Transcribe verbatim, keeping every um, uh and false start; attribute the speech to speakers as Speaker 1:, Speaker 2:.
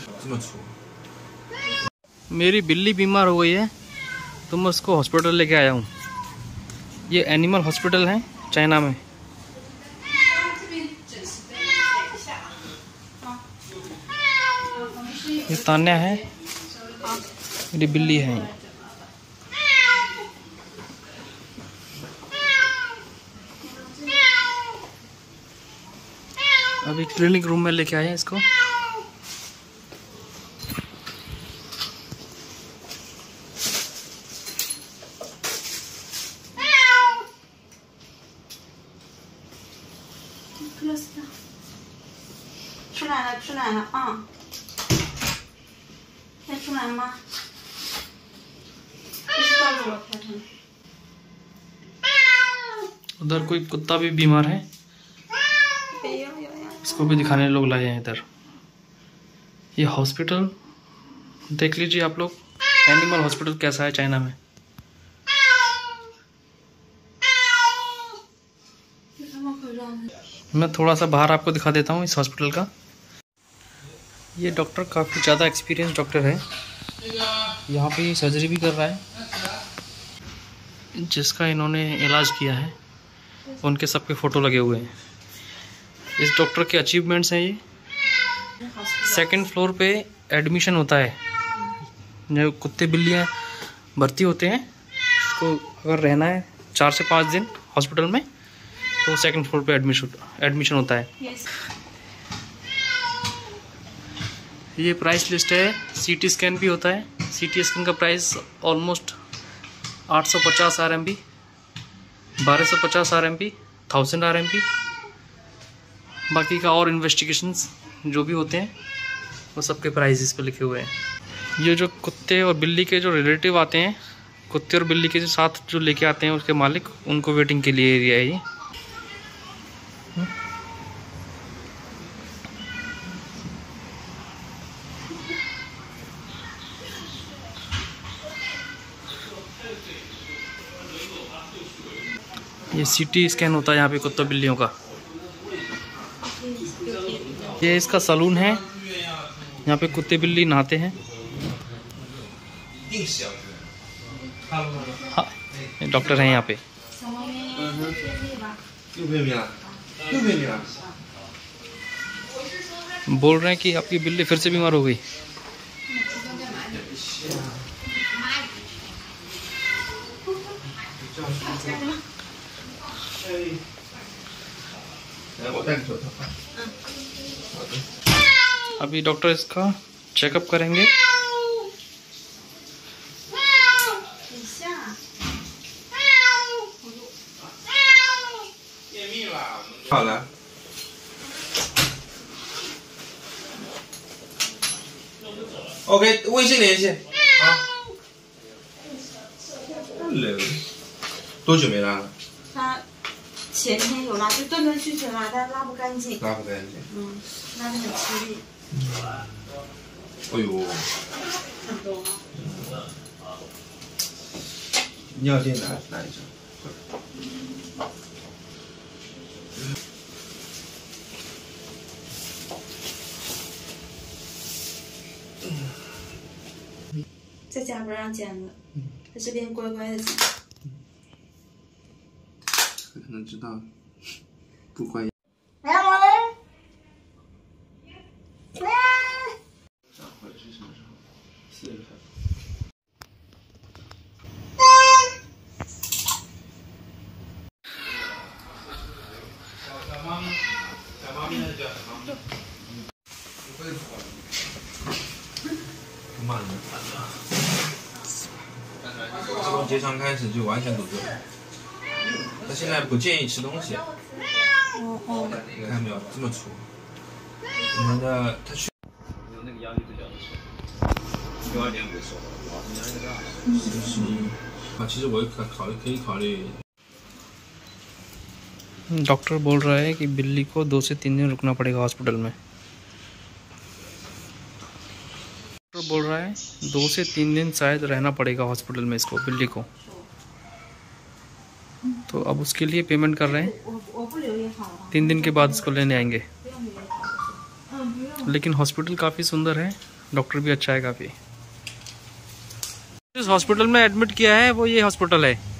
Speaker 1: मेरी बिल्ली बीमार हो गई है तो मैं उसको हॉस्पिटल लेके आया हूँ। ये एनिमल हॉस्पिटल है चाइना में। ये तान्या है, मेरी बिल्ली है। अभी क्लिनिक रूम में लेके आए हैं इसको। उधर कोई कुत्ता भी बीमार है, इसको भी दिखाने लोग लाए हैं इधर। ये हॉस्पिटल देख लीजिए आप लोग, एनिमल हॉस्पिटल कैसा है चाइना में। मैं थोड़ा सा बाहर आपको दिखा देता हूँ इस हॉस्पिटल का। ये डॉक्टर काफ़ी ज़्यादा एक्सपीरियंस डॉक्टर है, यहाँ पे सर्जरी भी कर रहा है। जिसका इन्होंने इलाज किया है उनके सबके फ़ोटो लगे हुए हैं। इस डॉक्टर के अचीवमेंट्स हैं ये। सेकंड फ्लोर पे एडमिशन होता है, जो कुत्ते बिल्लियाँ भर्ती होते हैं, उसको अगर रहना है चार से पाँच दिन हॉस्पिटल में तो सेकंड फ्लोर पे एडमिशन एडमिशन होता है। ये प्राइस लिस्ट है। सीटी स्कैन भी होता है। सीटी स्कैन का प्राइस ऑलमोस्ट आठ सौ पचास आर एम बी, बारह सौ पचास R M B, thousand R M B. बाकी का और इन्वेस्टिगेशंस जो भी होते हैं वो सबके प्राइस इस पर लिखे हुए हैं। ये जो कुत्ते और बिल्ली के जो रिलेटिव आते हैं, कुत्ते और बिल्ली के जो साथ जो लेके आते हैं उसके मालिक, उनको वेटिंग के लिए एरिया है ये। ये सीटी स्कैन होता है यहाँ पे कुत्तों बिल्लियों का। ये इसका सलून है, यहाँ पे कुत्ते बिल्ली नहाते हैं। हाँ, डॉक्टर हैं यहाँ पे। बोल रहे हैं कि आपकी बिल्ली फिर से बीमार हो गई। अभी डॉक्टर इसका चेकअप करेंगे।
Speaker 2: OK， 微信联系啊。Hello， 多久没拉了？
Speaker 3: 他前天有拉，就断断续续拉，但拉不干净。
Speaker 2: 拉不干净。
Speaker 3: 嗯，拉得很吃力。
Speaker 2: 哎呦。
Speaker 3: 很多吗？
Speaker 2: 尿垫拿拿一张。
Speaker 3: 在家不让剪的，在这边乖乖的剪。
Speaker 2: 可能知道不乖。
Speaker 3: 来我来。
Speaker 2: 长回是什么时候？四月份。小猫咪，小猫咪那就叫小猫咪。慢了。从结肠开始就完全堵住了，他现在不建议吃东西。
Speaker 3: 哦哦。
Speaker 2: 你看没有，这么粗。我们的他去。
Speaker 4: 有那个压力比较的少，六二点五的时候，保持压力大。
Speaker 2: 十一。啊，其实我考考虑可以考虑。
Speaker 1: डॉक्टर बोल रहा है कि बिल्ली को दो से तीन दिन रुकना पड़ेगा हॉस्पिटल में। डॉक्टर बोल रहा है दो से तीन दिन शायद रहना पड़ेगा हॉस्पिटल में इसको, बिल्ली को। तो अब उसके लिए पेमेंट कर रहे हैं, तीन दिन के बाद इसको लेने आएंगे। लेकिन हॉस्पिटल काफ़ी सुंदर है, डॉक्टर भी अच्छा है काफ़ी। जिस हॉस्पिटल में एडमिट किया है वो ये हॉस्पिटल है।